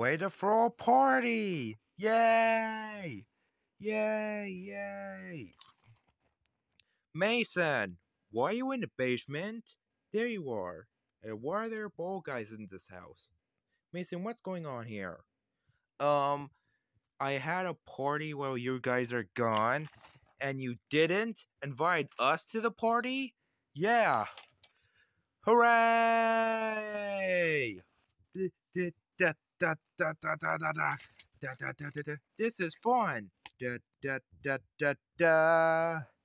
Way to throw a party! Yay! Yay! Yay! Mason, why are you in the basement? There you are. And why are there ball guys in this house? Mason, what's going on here? Um, I had a party while you guys are gone, and you didn't invite us to the party? Yeah. Hooray! This is fun. Da da da da da.